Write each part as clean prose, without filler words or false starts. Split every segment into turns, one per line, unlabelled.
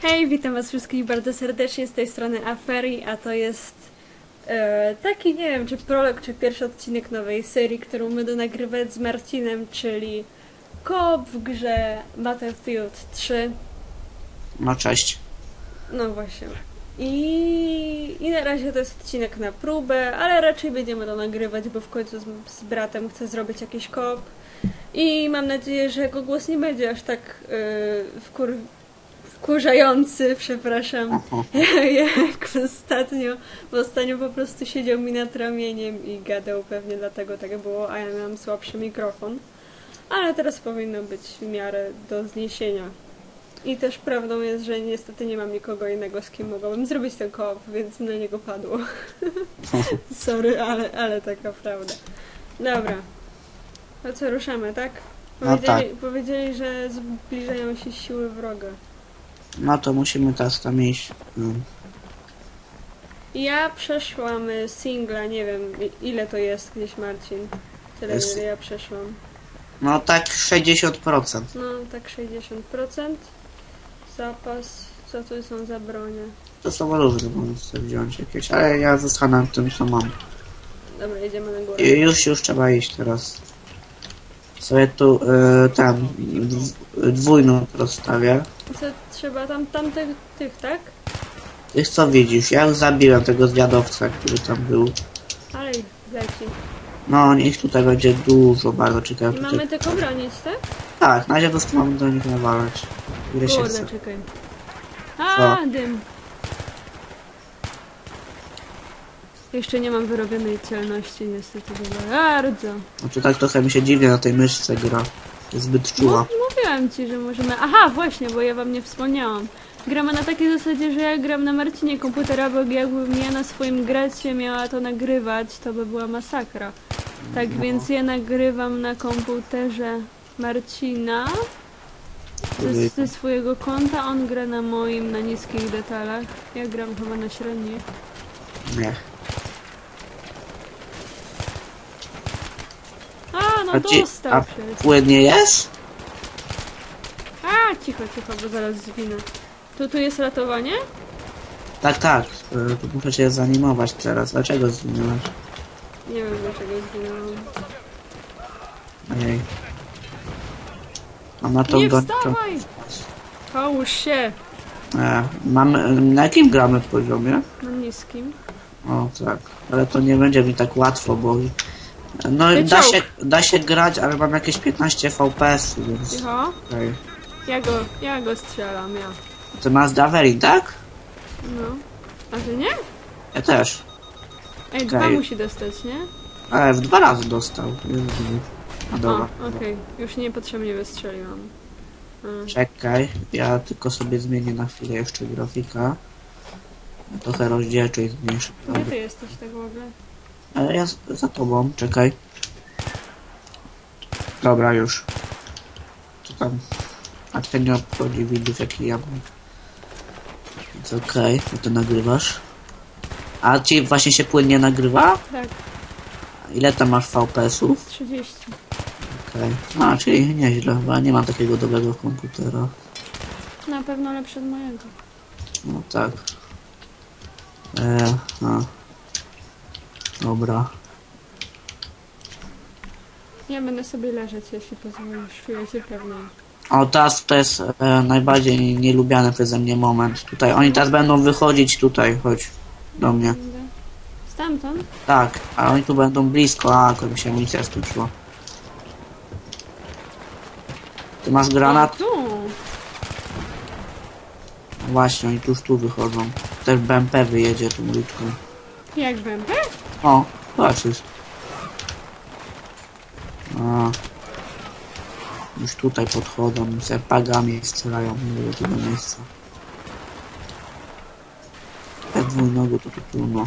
Hej, witam was wszystkich bardzo serdecznie z tej strony Aferi, a to jest taki, nie wiem, czy prolog, czy pierwszy odcinek nowej serii, którą będę nagrywać z Marcinem, czyli koop w grze Battlefield 3.
No cześć.
No właśnie. I na razie to jest odcinek na próbę, ale raczej będziemy to nagrywać, bo w końcu z bratem chcę zrobić jakiś koop. I mam nadzieję, że jego głos nie będzie aż tak wkurzający, przepraszam, jak ostatnio. Bo ostatnio po prostu siedział mi nad ramieniem i gadał, pewnie dlatego tak było, a ja miałam słabszy mikrofon. Ale teraz powinno być w miarę do zniesienia. I też prawdą jest, że niestety nie mam nikogo innego, z kim mogłabym zrobić ten koop, więc na niego padło. Sorry, ale taka prawda. Dobra. To co, ruszamy, tak?
No tak.
Powiedzieli, że zbliżają się siły wroga.
No to musimy teraz tam iść.
Ja przeszłam singla, nie wiem ile to jest gdzieś, Marcin. Tyle
Jest-
ile ja przeszłam.
No tak 60%.
No tak 60%. Zapas. Co tu są za bronie?
To są różne, możesz sobie wziąć jakieś, ale ja zostanę tym, co mam.
Dobra, jedziemy na górę.
I już trzeba iść teraz. Sobie tu tam dwójną rozstawię.
Co trzeba tamtych, tak?
Tych co widzisz, ja już zabiłem tego zwiadowca, który tam był.
Ale ich leci.
No ich tutaj będzie dużo, bardzo ciekawe.
I mamy tylko bronić, tak?
Tak, na razie po prostu mamy do nich nawalać. Ile się chce.
Kurde, czekaj. A,
Co?
dym. Jeszcze nie mam wyrobionej celności, niestety, za bardzo.
No to tak trochę mi się dziwnie na tej myszce gra. Jest zbyt czuła.
Mówiłam ci, że możemy... Aha, właśnie, bo ja wam nie wspomniałam. Gramy na takiej zasadzie, że ja gram na Marcinie komputera, bo jakbym ja na swoim gracie miała to nagrywać, to by była masakra. Tak więc ja nagrywam na komputerze Marcina ze swojego konta, on gra na moim, na niskich detalach. Ja gram chyba na średnich.
Nie.
A, no
A ci-
dostał
a-
się.
Płynnie jest?
A, cicho, bo zaraz zwinę. Tu jest ratowanie?
Tak, tak. To muszę cię zanimować teraz. Dlaczego zwinęłaś?
Nie wiem dlaczego zwinęłam.
Ojej. Mam na tą
Nie
gończą.
wstawaj! Połóż się!
Mamy, na jakim gramy poziomie?
Na niskim.
O tak. Ale to nie będzie mi tak łatwo, bo... No
Wyciąg.
da się grać, ale mam jakieś 15 FPS, więc...
Cicho.
Okej.
Ja go strzelam, ja.
Ty masz Daverin, tak?
No. A ty nie?
Ja też.
Ej, dwa
Okej.
musi dostać, nie?
Ale w 2 razy dostał. A dobra.
O, okej. Już niepotrzebnie wystrzeliłam.
Czekaj, ja tylko sobie zmienię na chwilę jeszcze grafika. Trochę rozdzielczość zmniejszę.
Gdzie ty jesteś tak w ogóle?
Ale ja za tobą, czekaj. Dobra, już. Co tam? A to nie obchodzi widzów, jaki ja mam. Więc okej, no to nagrywasz. A ci właśnie się płynnie nagrywa?
Tak,
Ile tam masz FPS-ów?
30.
Okej. A, czyli nieźle, chyba nie mam takiego dobrego komputera.
Na pewno lepszy od mojego.
No tak. No. Dobra.
Ja będę sobie leżeć, jeśli pozwolisz. Czuję się pewnie.
O, teraz to jest najbardziej nielubiany przeze mnie moment. Tutaj, oni teraz będą wychodzić tutaj, chodź do mnie.
Będę. Stamtąd?
Tak, a oni tu będą blisko, a akurat mi się amunicja skończyła. Ty masz
O,
granat?
tu!
Właśnie, oni już tu wychodzą. Też BMP wyjedzie tą uliczką.
Jak będę?
O, patrzysz. A. Już tutaj podchodzą, z pagami strzelają, nie wiem, tego miejsca. Jak dwójnogu to tu trudno.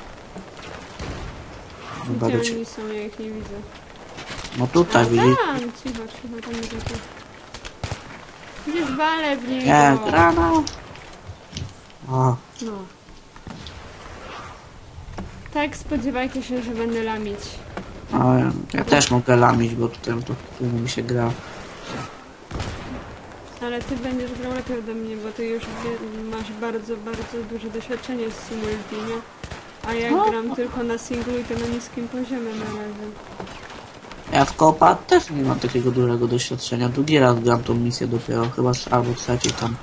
Chyba
Gdzie
być.
oni są? Ja ich nie widzę.
No tutaj widzisz.
Tam! Cicho, tam jest jakiś. Gdzie zwalę w niego?
Nie, granat. O,
No. Tak, spodziewajcie się, że będę lamić.
a ja też mogę lamić, bo tutaj to mi się gra.
Ale ty będziesz grał lepiej ode mnie, bo ty już masz bardzo, bardzo duże doświadczenie z multi, nie? A ja
No.
gram tylko na singlu i to na niskim poziomie na razie.
Ja w Koopa też nie mam takiego dużego doświadczenia. Drugi raz gram tą misję dopiero, chyba albo trzeci tam.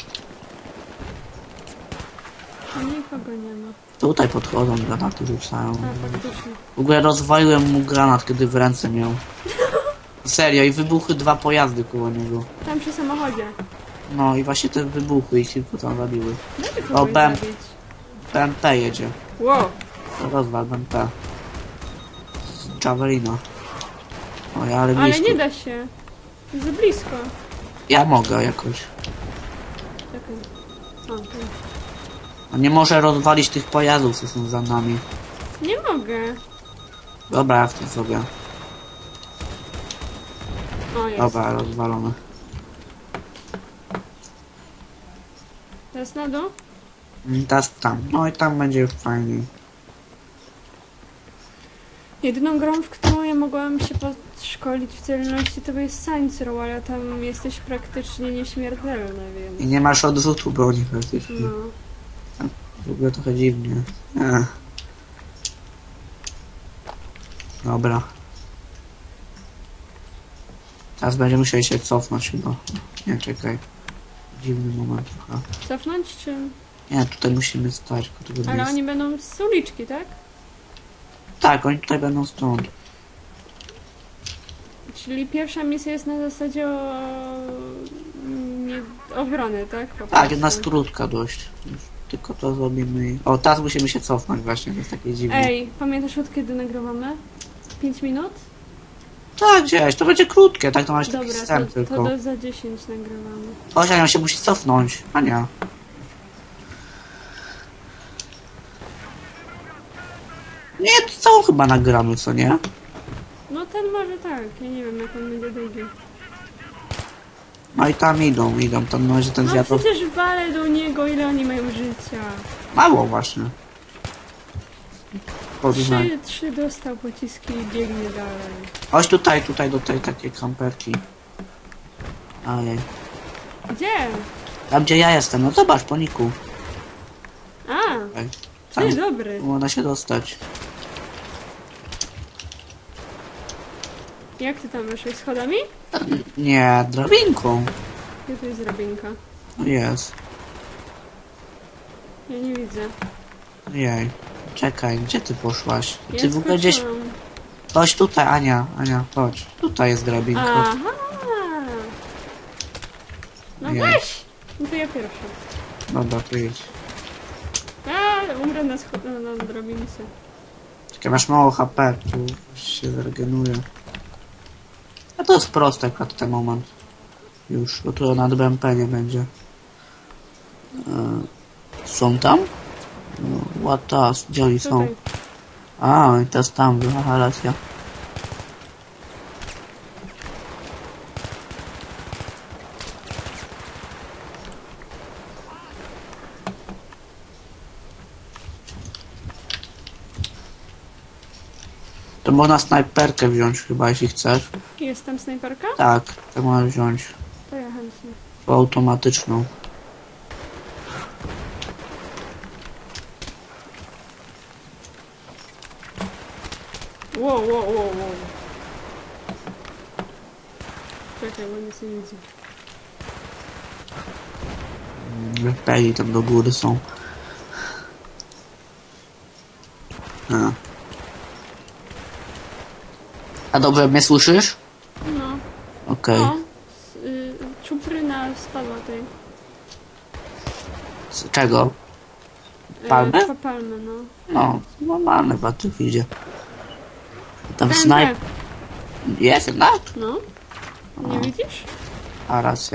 A nikogo nie ma.
Tutaj podchodzą, granaty rzucają.
A, faktycznie.
W ogóle rozwaliłem mu granat, kiedy w ręce miał. Serio, i wybuchły 2 pojazdy koło niego.
Tam przy samochodzie.
No i właśnie te wybuchły i kilku tam zabiły.
Dajmy
O,
kogoś
BM.
zabić.
BMP jedzie.
Wow.
To rozwal BMP. Z Javelina. Oj, ale
Ale
blisko.
nie da się. Za blisko.
Ja mogę jakoś.
Czekaj. O, tu.
A nie może rozwalić tych pojazdów, co są za nami.
Nie mogę.
Dobra, ja w tym sobie.
O, jest.
Dobra, rozwalone.
Teraz na dół?
Teraz tam. No i tam będzie już fajniej.
Jedyną grą, w którą ja mogłam się podszkolić w celności, to jest Saints Row, ale tam jesteś praktycznie nieśmiertelny, więc...
I nie masz odrzutu broni praktycznie.
No.
W ogóle trochę dziwnie. Dobra. Teraz będziemy musieli się cofnąć chyba. Nie, czekaj. Dziwny moment trochę.
Cofnąć, czy...
Nie, tutaj musimy stać. Tylko
Ale oni będą z uliczki, tak?
Tak, oni tutaj będą stąd.
Czyli pierwsza misja jest na zasadzie obrony, tak? Po
Tak,
prostu.
jedna skrótka dość. Już tylko to zrobimy i... O, teraz musimy się cofnąć właśnie, to jest takie dziwne.
Ej, pamiętasz od kiedy nagrywamy? 5 minut?
Tak, gdzieś, to będzie krótkie, tak to masz taki
Dobra,
wstęp
to
tylko.
za 10 nagrywamy.
Chodź, Ania się musi cofnąć. Ania. Nie, to całą chyba nagramy, co nie?
No ten może tak, ja nie wiem jak on będzie długi.
No i tam idą, tam na razie ten
No
zwiat...
przecież walę do niego, ile oni mają życia.
Mało właśnie. Porównaj.
3 dostał pociski i biegnie dalej.
Chodź tutaj do tej takiej kamperki. Ojej.
Gdzie?
Tam gdzie ja jestem, no zobacz po niku.
A,
Ej,
ty dobry.
można się dostać.
Jak ty tam weszłeś schodami?
Nie, drabinką.
Gdzie tu jest drabinka?
No jest.
Ja nie widzę.
Jej. Czekaj, gdzie ty poszłaś?
Ja
Ty w ogóle gdzieś...
skoczyłam.
Chodź tutaj, Ania, chodź. Tutaj jest drabinka.
Aha! No
Nie.
weź! No to ja pierwsza.
Dobra, to idź.
A, umrę na drabince.
Czekaj, masz mało HP, tu się zregeneruje. A to jest proste akurat ten moment. Już, bo tu nad BMP nie będzie. Są tam? No, what the... Gdzie oni są?
Tutaj.
A, oni teraz tam, aha, racja. To można snajperkę wziąć chyba, jeśli chcesz.
Jest tam snajperka?
Tak, to możesz wziąć.
To ja chętnie.
Po automatyczną.
Wow. Czekaj, bo nic nie widzę.
Peli tam do góry są. A dobrze mnie słyszysz?
No.
Okej.
O, czupryna spadła tej.
Z czego? Palmy?
Palmy, no.
No, normalne w Battlefieldzie. Tam
TNT.
snajp... Jest jednak?
No. Nie widzisz?
A, racja.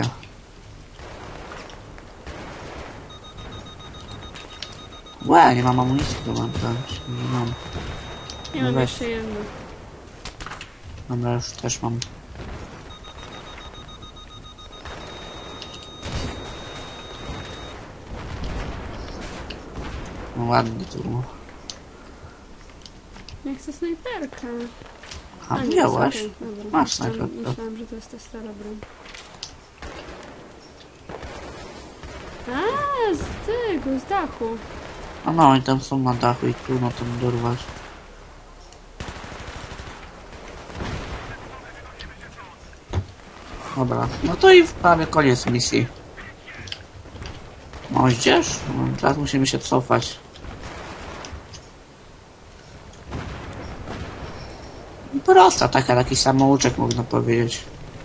Łe, nie mam amunicji, to mam dać. Nie mam.
Ja
No
mam
weź.
jeszcze jedno.
Dobra, już też mam. No ładnie to było.
Ja chcę snajperkę.
A,
nie,
wziąłeś?
okej, dobra.
Masz snajperkę.
Myślałam, że to jest ta stara broń. z tego, z dachu.
No i tam są na dachu i trudno tam dorwać. Dobra, no to i prawie koniec misji. Moździerz? No, teraz musimy się cofać. Prosta taka, taki samouczek można powiedzieć.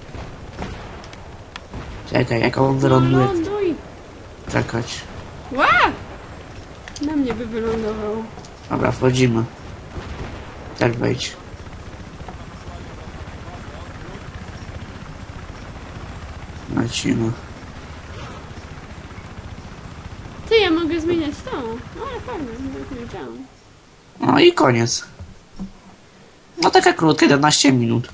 Czekaj, jak on wyląduje.
Ląduj!
Czekać.
Ła! Na mnie by wylądował.
Dobra, wchodzimy. Tak wejdź. Lecimy.
Ty, ja mogę zmieniać tą. No ale fajnie, nie wiedziałam.
No i koniec. No taka krótka, 11 minut.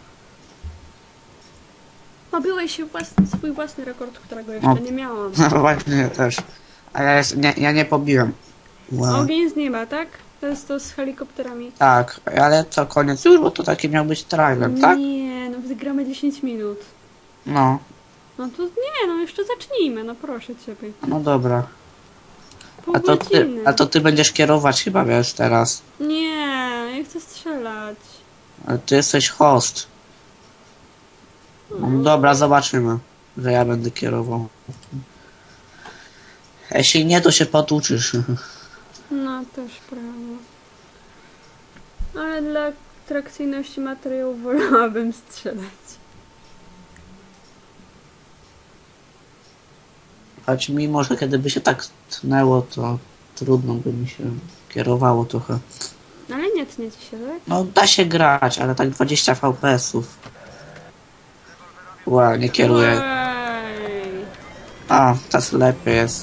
Pobiłeś się swój własny rekord, którego
No.
jeszcze nie miałam.
No właśnie, ja też. A ja nie pobiłem. Wow.
Ogień z nieba, tak? To jest to z helikopterami.
Tak, ale co, koniec już, bo to taki miał być trailer, tak?
Nie, no wygramy 10 minut.
No,
No to nie, no jeszcze zacznijmy, no proszę ciebie.
no dobra.
Pół
A
godziny.
to ty będziesz kierować chyba, wiesz, teraz.
Nie, ja chcę strzelać.
Ale ty jesteś host. No dobra, zobaczymy, że ja będę kierował. Jeśli nie, to się potłuczysz.
No też prawda. Ale dla atrakcyjności materiału wolałabym strzelać.
Choć mimo, że kiedy by się tak tnęło, to trudno by mi się kierowało trochę.
Ale nie tnie ci się, tak?
No da się grać, ale tak 20 FPS-ów. Ła, nie kieruję.
Ej.
A, teraz lepiej jest.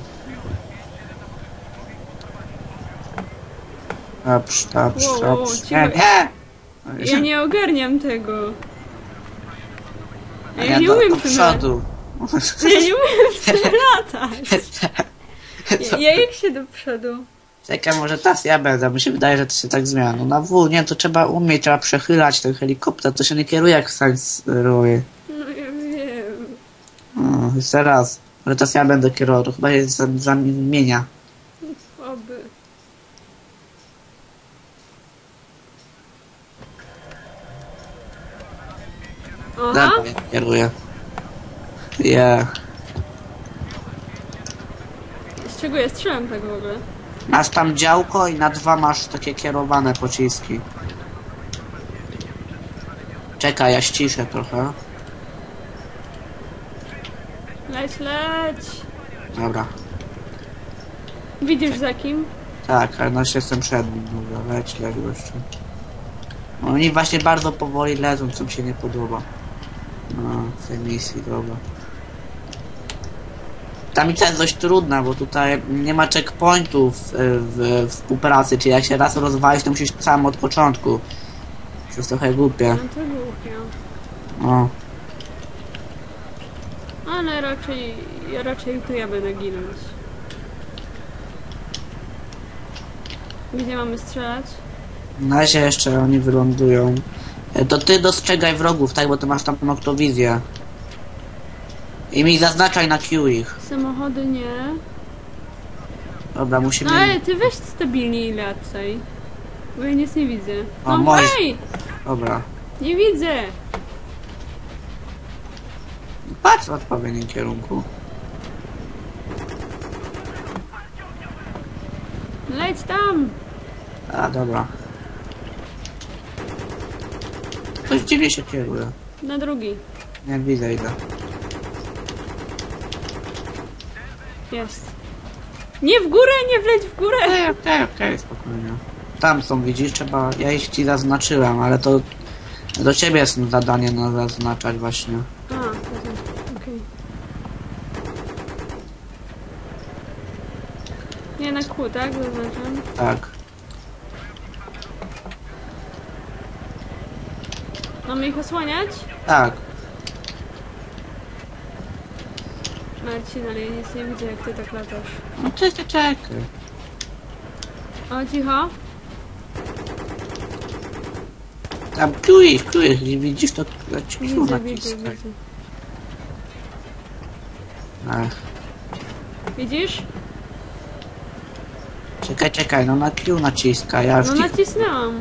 Dobrze, dobrze,
Wow,
dobrze.
cicho.
Nie!
Ja nie ogarniam tego. Ja
Nie,
nie
do
umiem tym
przodu.
Ja nie umiem tym latać. Ja jak się do przodu?
Czekaj, może teraz ja będę, mi się wydaje, że to się tak zmienia. No na W, nie, to trzeba umieć, trzeba przechylać ten helikopter, to się nie kieruje jak w Science Rowie.
No ja wiem.
O, jeszcze raz. Ale teraz ja będę kierował, to chyba się zamienia.
Oby. Aha.
Dobra, ja kieruję. Yeah.
Z czego ja strzelam tak w ogóle?
Masz tam działko i na 2 masz takie kierowane pociski. Czekaj, ja ściszę trochę.
Leć, leć.
Dobra.
Widzisz za kim?
Tak, ale no się jestem przed nim. Dobra, leć jeszcze. Oni właśnie bardzo powoli lecą, co mi się nie podoba. No, w tej misji, dobra. Ta misja jest dość trudna, bo tutaj nie ma checkpointów w współpracy, czyli jak się raz rozwalisz, to musisz sam od początku. To jest trochę głupie.
No to głupio.
No.
Ale raczej tu ja będę ginąć. Gdzie mamy strzelać?
Na razie jeszcze oni wylądują. To ty dostrzegaj wrogów, tak? Bo ty masz tam noktowizję. I mi zaznaczaj na Q ich.
Samochody nie.
Dobra,
No
musimy...
ale ty weź stabilniej lecaj. Bo ja nic nie widzę.
O,
No
moje-
hej!
Dobra.
Nie widzę!
Patrz w odpowiednim kierunku.
Leć tam!
A, dobra. Coś dziwnie się kieruje.
Na drugi.
Nie widzę ile.
Jest. Nie w górę, nie wleć w górę!
Okej, spokojnie. Tam są, widzisz, trzeba... Ja ich ci zaznaczyłem, ale to... Do ciebie jest zadanie na zaznaczać właśnie.
A, to znaczy, okej. Nie na kół, tak? Zaznaczam.
Tak.
Mamy ich osłaniać?
Tak.
Marcin, ale ja nic nie widzę, jak ty tak latasz.
No czekaj.
O, cicho.
Tam Q ich, nie widzisz, to leci Q
Widzę,
naciskaj.
widzę, widzę.
Ech.
Widzisz?
Czekaj, no na Q naciska, ja już
No nacisnęłam.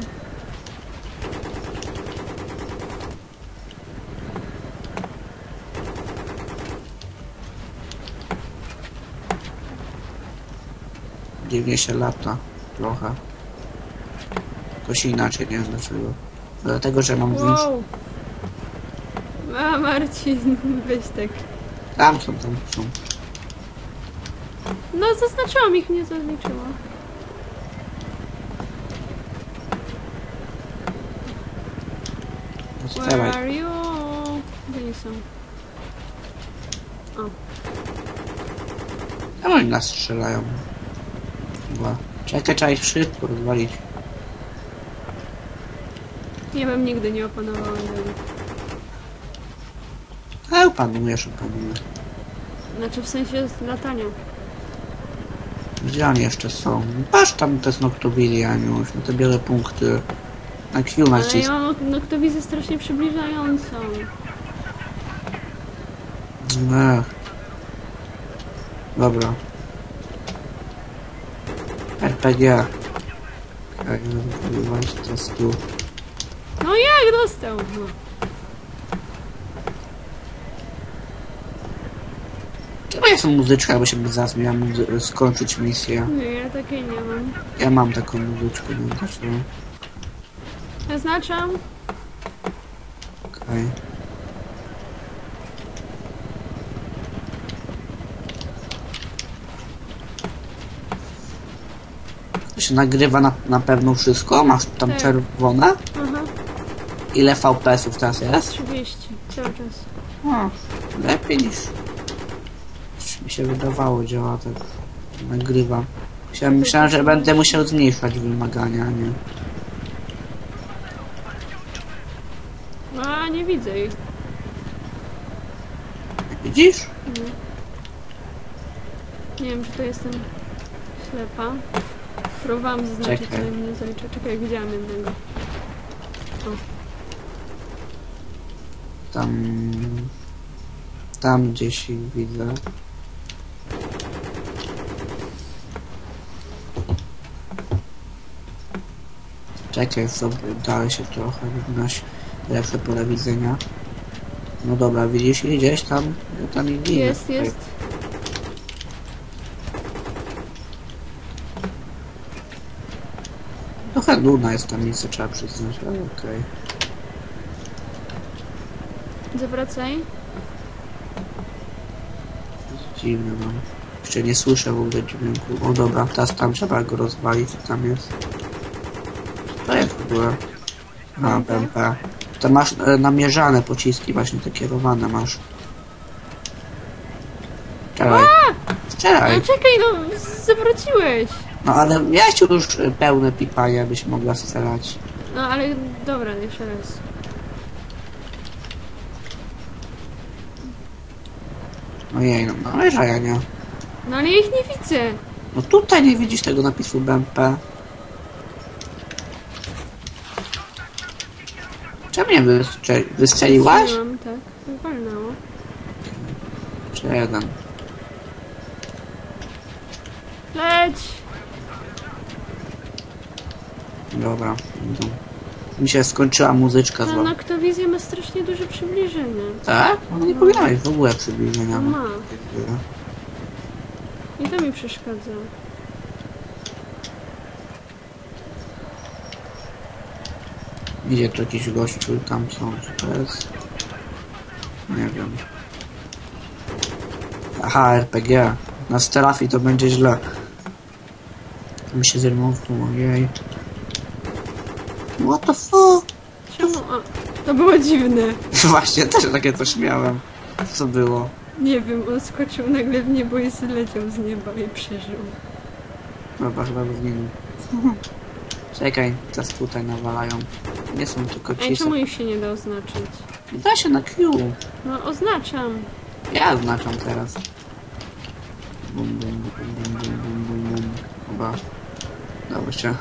dziwnie się lata trochę. Jakoś inaczej, nie wiem dlaczego. Dlatego, że mam włącz...
Wow. A Marcin, weź tak.
Tam są.
No zaznaczyłam ich, nie zaliczyło. Where
Dawaj.
are you? Gdzie nie są? O.
Tam oni nas strzelają. Chyba. Czekaj, trzeba ich szybko rozwalić.
Nie wiem, nigdy nie opanowałam tego.
Opanujesz.
Znaczy w sensie latania.
Gdzie oni jeszcze są? Patrz tam te Noctobili, Aniuś, na te białe punkty. Na Q
Ale
nacisk.
ja mam noktowizję strasznie przybliżającą.
Ech. Dobra. RPG. Okej, wywołać to z tu.
No jak dostał? No.
Chyba jest muzyczka, bo się by zaraz miała skończyć misję.
Nie, ja takiej nie mam.
Ja mam taką muzyczkę, nie wiem dlaczego.
Zaznaczam.
Okej. To się nagrywa na pewno wszystko? Masz tam
Tak.
czerwone?
Aha,
Ile FPS-ów teraz jest?
30. Cały czas.
O, lepiej niż mi się wydawało, działa tak. Nagrywa. Myślałem, że będę musiał zmniejszać wymagania, nie?
A, nie widzę ich.
Widzisz?
Nie wiem, czy to jestem ślepa. Próbowałam zaznaczyć,
Czekaj.
ale mnie nie zalicza. Czekaj, widziałam jednego. O.
Tam gdzieś ich widzę. Czekaj sobie, dalej się trochę widać lepsze pole widzenia. No dobra, widzisz ich gdzieś tam? Ja tam ich widzę.
Jest.
Trochę nudna jest ta misja, trzeba przyznać, ale okej.
Zawracaj.
Dziwne mam. Jeszcze nie słyszę w ogóle dźwięku. O dobra, teraz tam trzeba go rozwalić, co tam jest. To jest w ogóle. A, PMP. To masz namierzane pociski, właśnie te kierowane masz. Strzelaj. Strzelaj.
No czekaj, no zawróciłeś.
No ale miałeś już pełne pipanie, byś mogła strzelać.
No ale dobra, jeszcze raz.
Ojej, no namierza ja nie.
No ale ja ich nie widzę.
No tutaj nie widzisz tego napisu BMP. Czemu nie wystrzeliłaś?
Strzeliłam, tak. Walnęło.
Czy jeden?
Leć!
Dobra, idą. Mi się skończyła muzyczka
Ta
zła.
noktowizja ma strasznie duże przybliżenie.
Tak? No nie powinna mieć w ogóle przybliżenia.
No ma. I to mi przeszkadza.
Idzie tu jakiś gościu, tam są, czy to jest? Nie wiem. Aha, RPG. Na Stelafi to będzie źle. Mi się zermował, ojej. What the fuck?
Czemu? A, to było dziwne.
Właśnie, też takie coś miałem. Co było?
Nie wiem, on skoczył nagle w niebo i zleciał z nieba i przeżył.
Dobra, chyba zginął. Czekaj, teraz tutaj nawalają. Nie są tylko
Ej,
ci.
czemu ich się nie da oznaczyć?
Da się na Q.
No oznaczam.
Ja oznaczam teraz. Bum, bum, bum, bum, bum, bum, bum, bum. Chyba. Dobrze.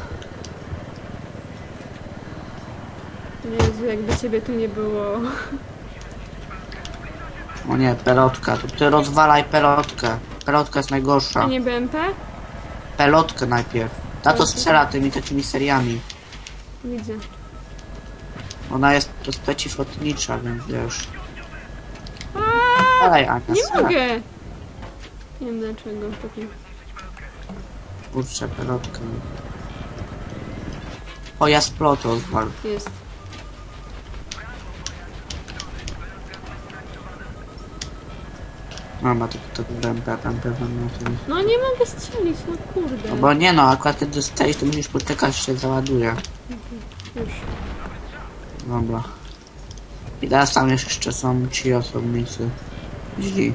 Jezu, jakby ciebie tu nie było.
O nie, pelotka. To ty rozwalaj pelotkę. Pelotka jest najgorsza.
A nie BMP?
Pelotkę najpierw. Ta to strzela tymi takimi seriami.
Widzę.
Ona jest przeciwlotnicza, więc wiesz.
Aaaa!
Dalej, Ania,
Nie
strzelaj.
mogę! Nie wiem dlaczego.
Kurczę, pelotkę. O, ja splot odwal.
Jest.
Mama, to BMP.
No nie mogę strzelić, no kurde.
No bo nie no, akurat kiedy strzelisz, to musisz poczekać, aż się załaduje.
Już.
Dobra. I teraz tam jeszcze są ci osobnicy. Źli.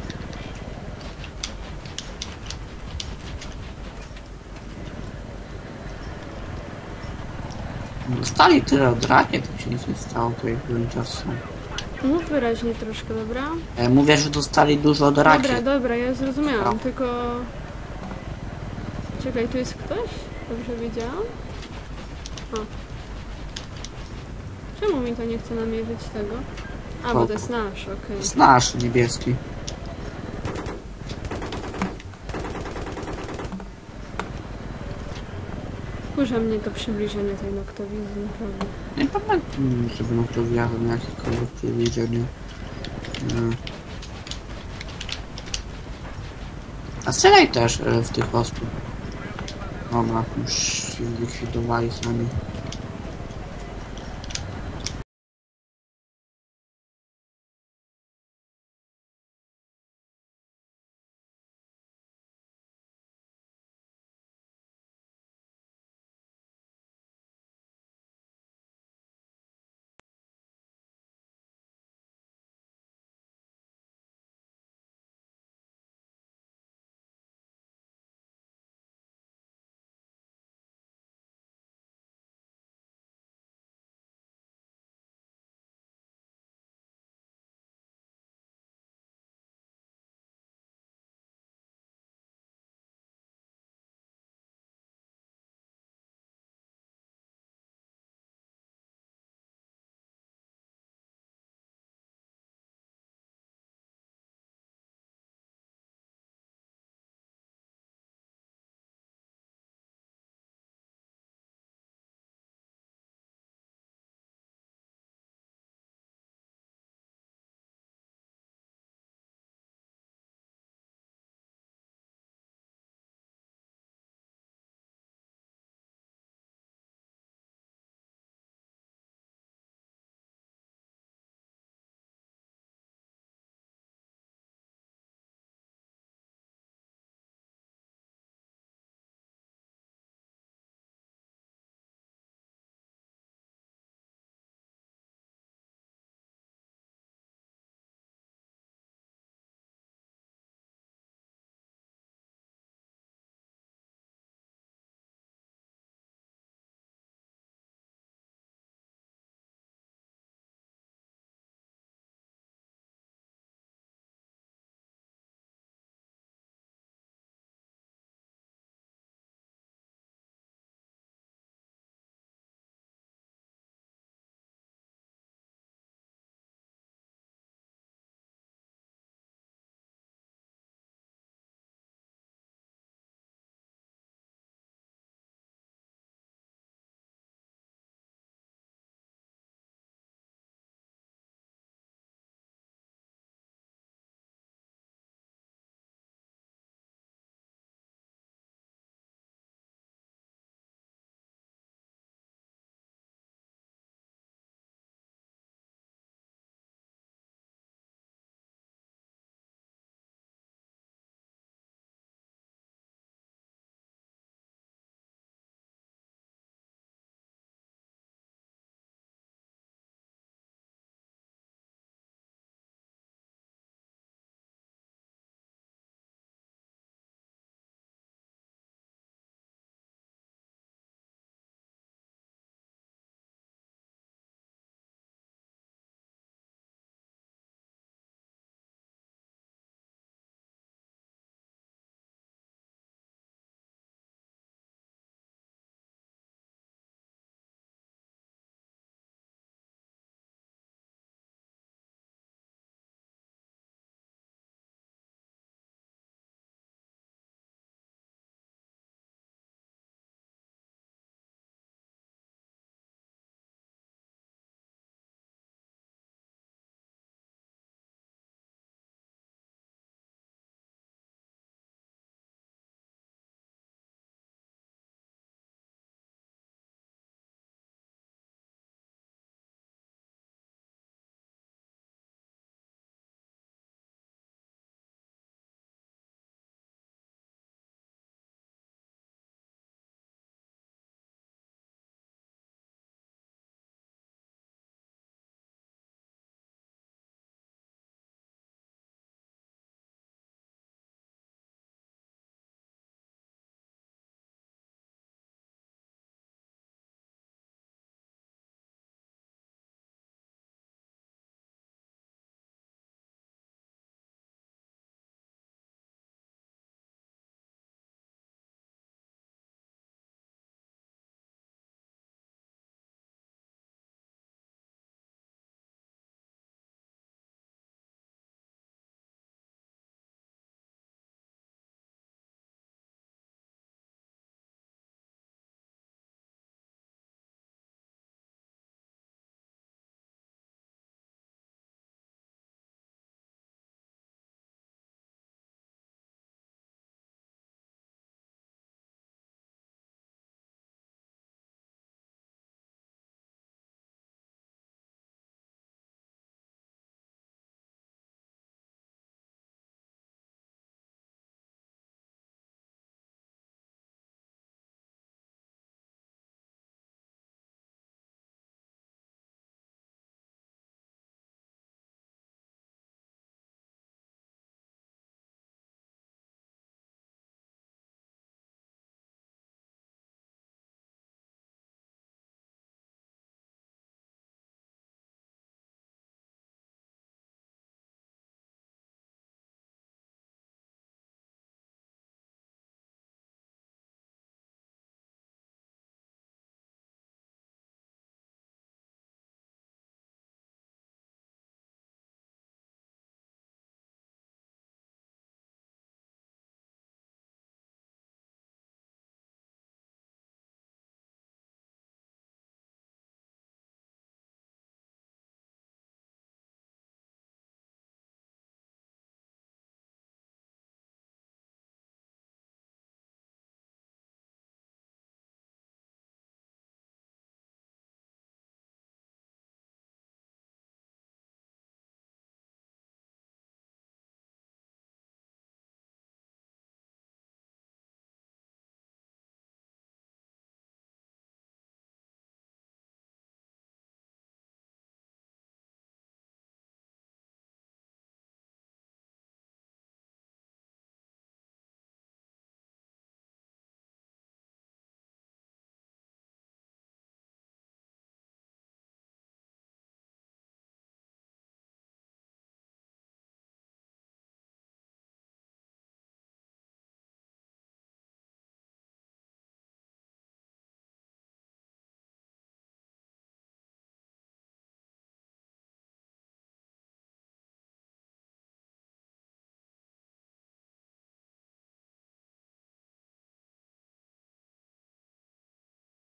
Dostali tyle od rakiet, to się nic nie stało tutaj czasu.
Mów wyraźnie troszkę, dobra?
Mówię, że dostali dużo od rakiet.
Dobra, ja zrozumiałam,
No.
tylko... Czekaj, tu jest ktoś? Dobrze wiedziałam? O. Czemu mi to nie chce namierzyć tego? A, bo to jest nasz, okej.
Jest nasz niebieski.
Wkurza mnie to przybliżenie tej noktowizji, naprawdę.
Nie pamiętam, żeby to wjazd na jakiekolwiek przybliżenie. Nie. A strzelaj też w tych osób. Dobra, już się zlikwidowali sami.